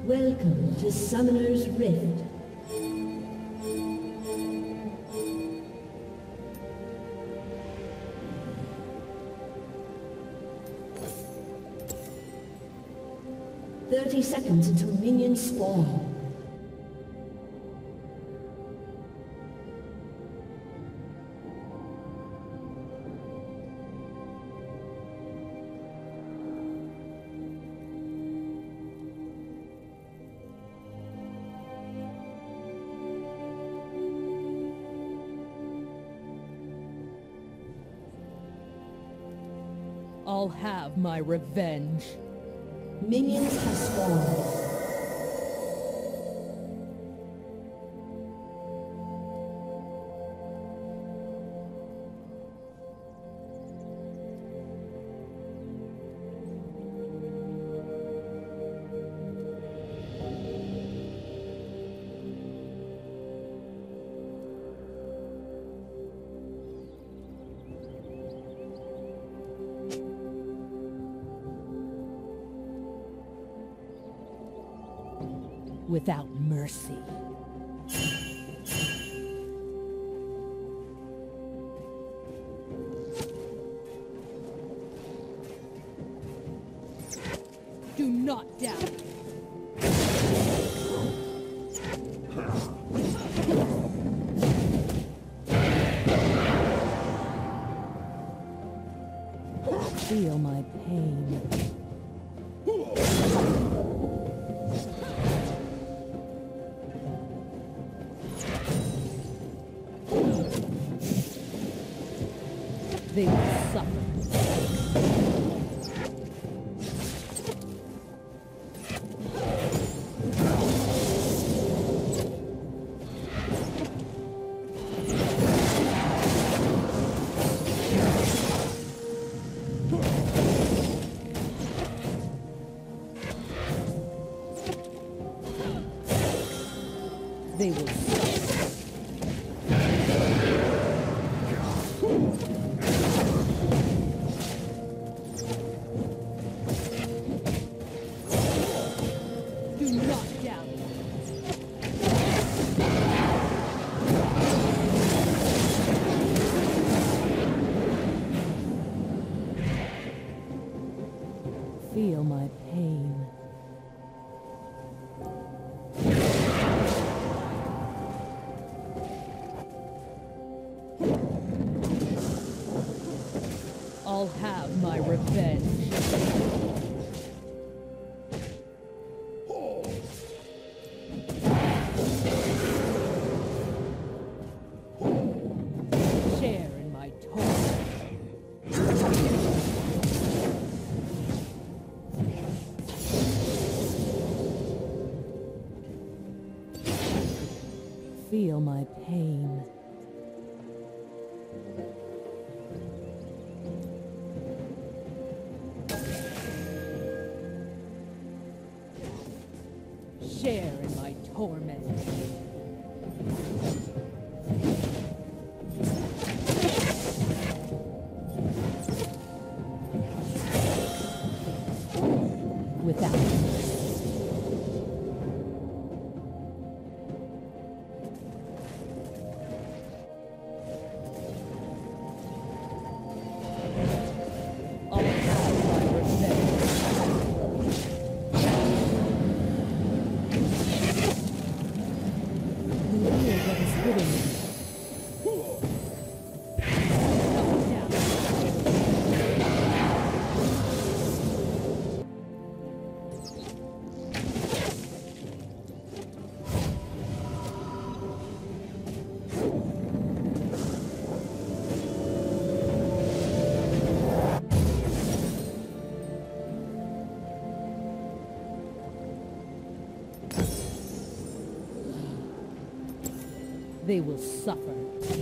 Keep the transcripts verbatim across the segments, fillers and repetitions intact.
Welcome to Summoner's Rift. Thirty seconds until minions spawn. I'll have my revenge. Minions have spawned. Without mercy. Do not doubt. Feel my pain. They will suffer. They will suffer. Do not doubt. Feel my pain. I'll have my revenge. Share in my torment. Feel my pain. Share in my torment. Without I'll have my revenge. They will suffer.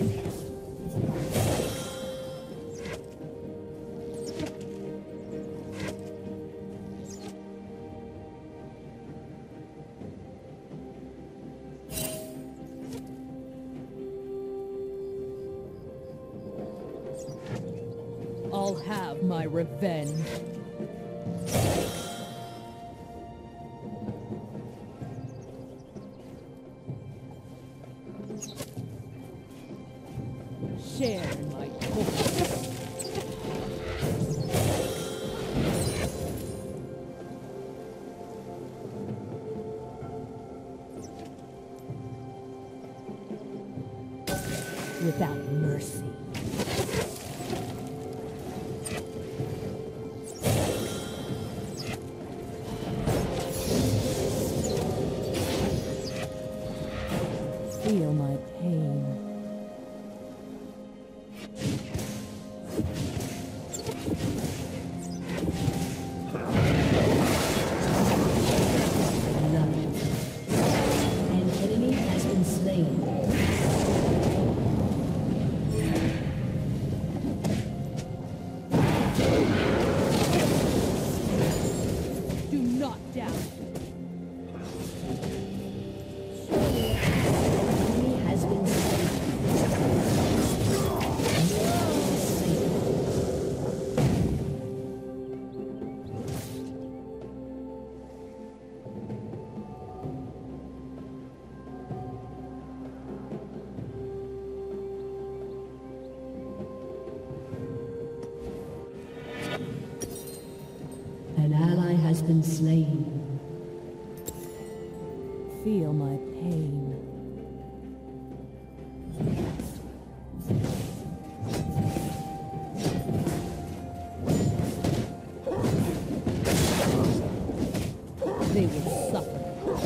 I'll have my revenge. Share in my toil. Without mercy. Feel my pain. An enemy has been slain. Do not doubt. Enemy has been slain. An ally has been slain. Feel my pain. They will suffer.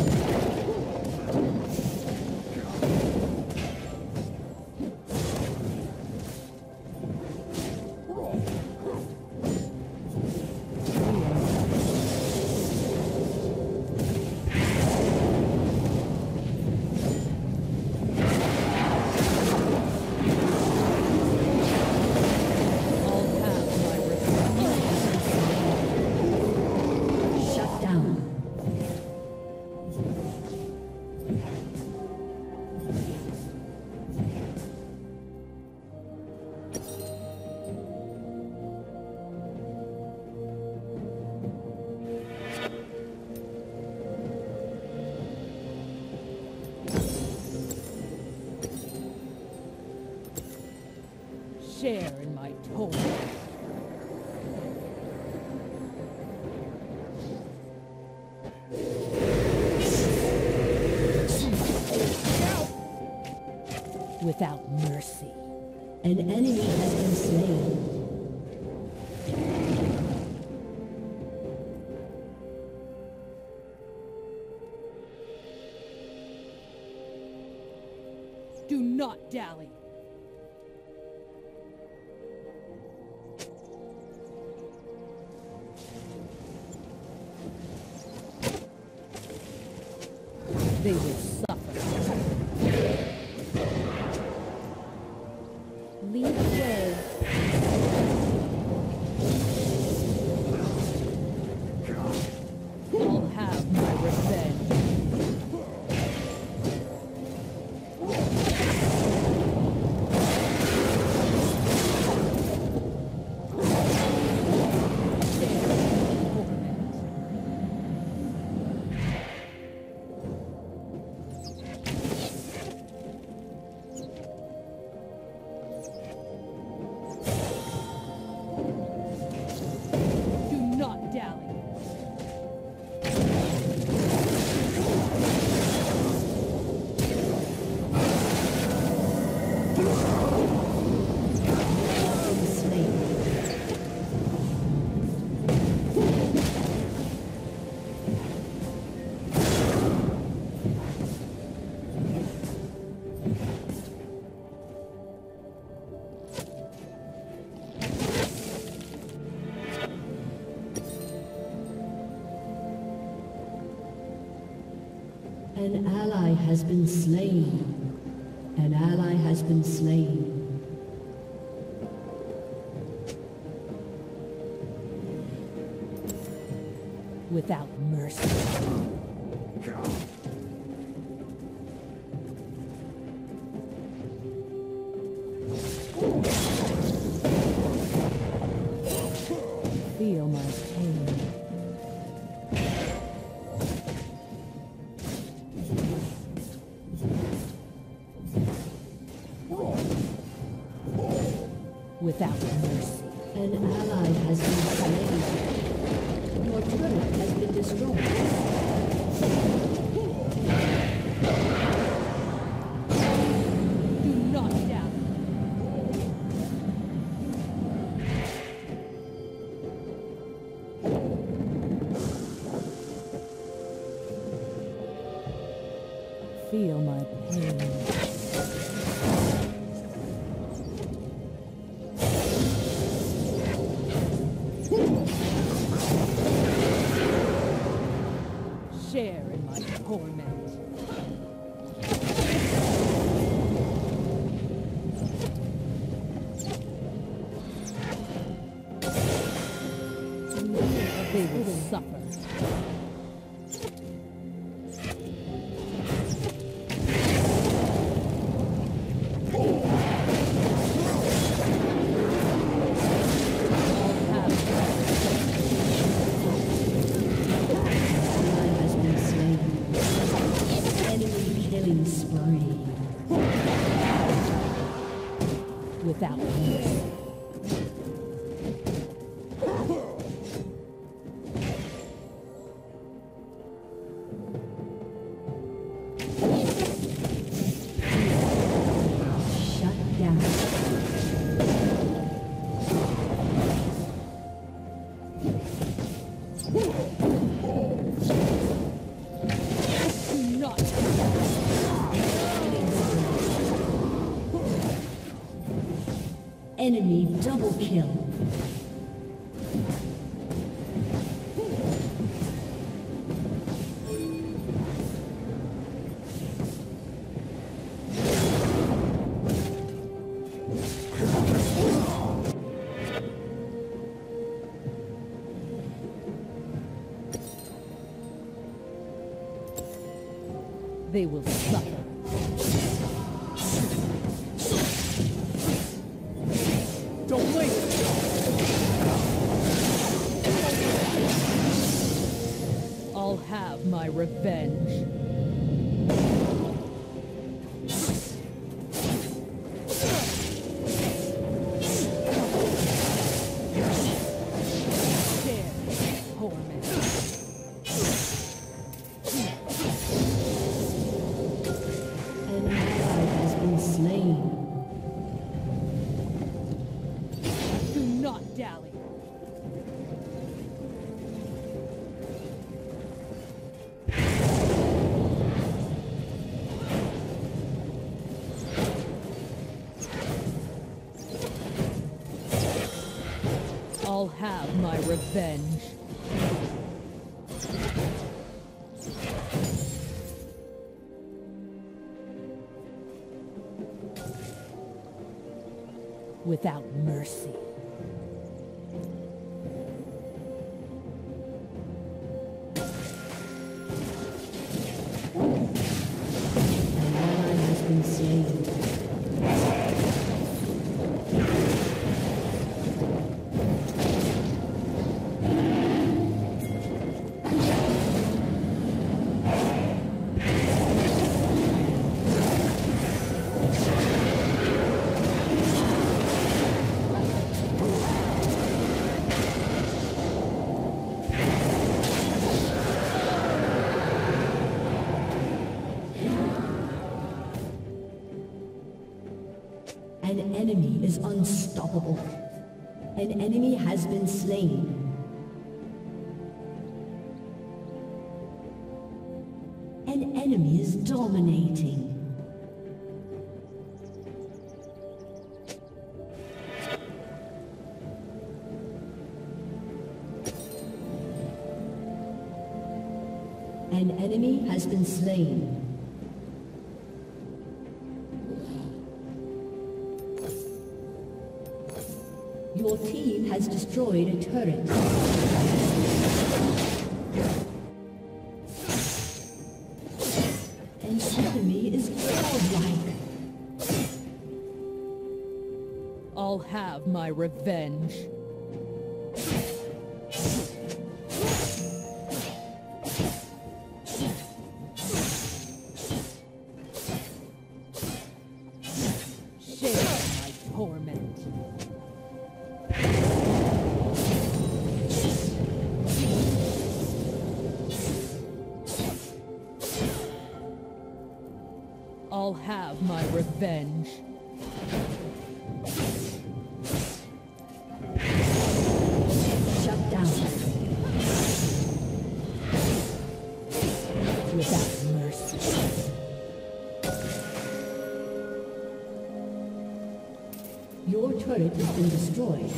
Shut down. Share in my toil. Without mercy. An enemy has been slain. Do not dally. They will suffer. Lead the way. I'll have my revenge. Do not dally. Been slain. An ally has been slain. An ally has been slain. Without mercy. Feel my pain. Without mercy. An ally has been slain. Your turret has been destroyed. Do not doubt. Feel my pain. Share in my torment. They will suffer. Without mercy. Shut down. Do not. Enemy double kill. They will suffer. Don't wait! I'll have my revenge. Share torment. An ally has been slain. Do not dally. I'll have my revenge. Without mercy. An ally has been slain. An enemy is unstoppable. An enemy has been slain. An enemy is dominating. An enemy has been slain. Your team has destroyed a turret. An enemy is godlike. I'll have my revenge. Share my torment. have my revenge. Shut down. Without mercy. Your turret has been destroyed.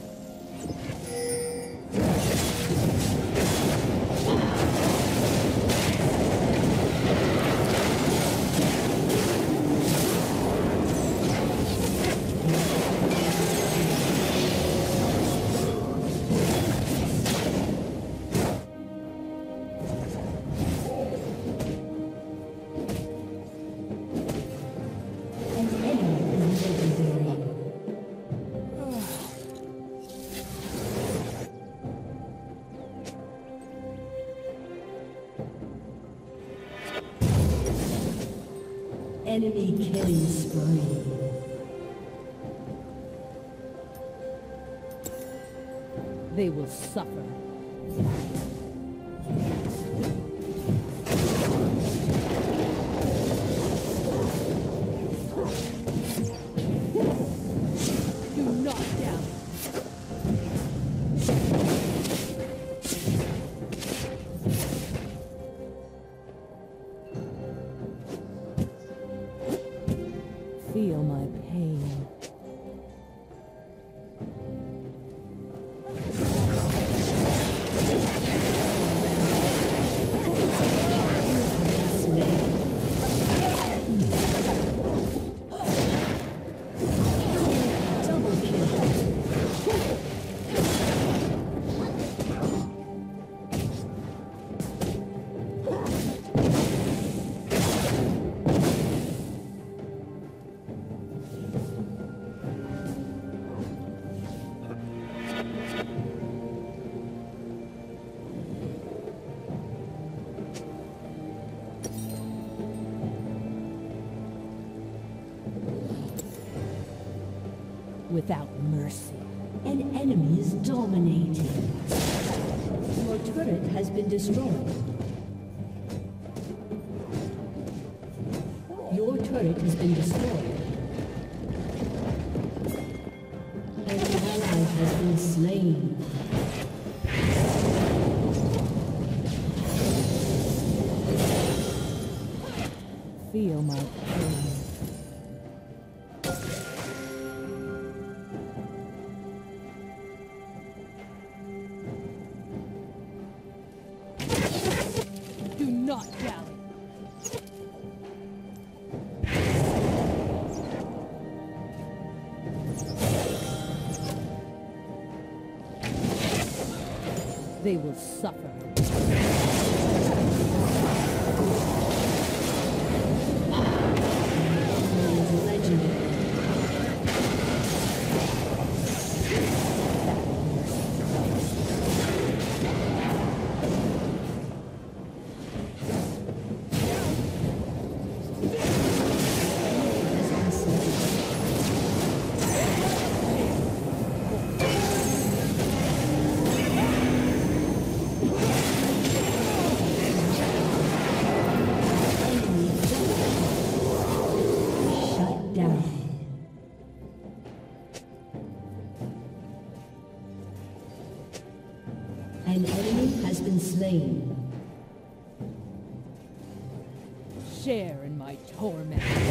Enemy killing spree. They will suffer. Do not doubt. Feel my pain. Without mercy. An enemy is dominating. Your turret has been destroyed. Your turret has been destroyed. An ally has been slain. Feel my pain. Do not dally. They will suffer. Legendary. An enemy has been slain. Share in my torment.